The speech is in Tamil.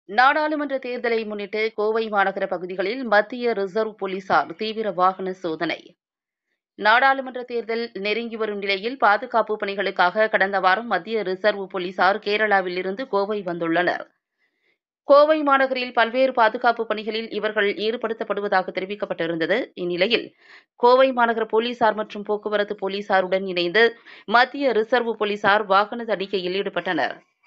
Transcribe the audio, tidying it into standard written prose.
நாடாளுமன்ற தேர்தலை முன்னிட்டு கோவை மாநகர பகுதிகளில் மத்திய ரிசர்வ் போலீசார் தீவிர வாகன சோதனை. நாடாளுமன்ற தேர்தல் நெருங்கி வரும் நிலையில் பாதுகாப்பு பணிகளுக்காக கடந்த வாரம் மத்திய ரிசர்வ் போலீசார் கேரளாவில் இருந்து கோவை வந்துள்ளனர். கோவை மாநகரில் பல்வேறு பாதுகாப்பு பணிகளில் இவர்கள் ஈடுபடுத்தப்படுவதாக தெரிவிக்கப்பட்டிருந்தது. இந்நிலையில் கோவை மாநகர போலீசார் மற்றும் போக்குவரத்து போலீசாருடன் இணைந்து மத்திய ரிசர்வ் போலீசார் வாகன தணிக்கையில் ஈடுபட்டனர்.